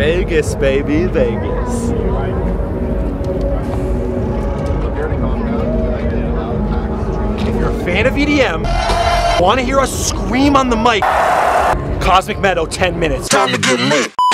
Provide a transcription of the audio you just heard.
Vegas, baby, Vegas. If you're a fan of EDM, want to hear us scream on the mic, Cosmic Meadow, 10 minutes. Time to get lit.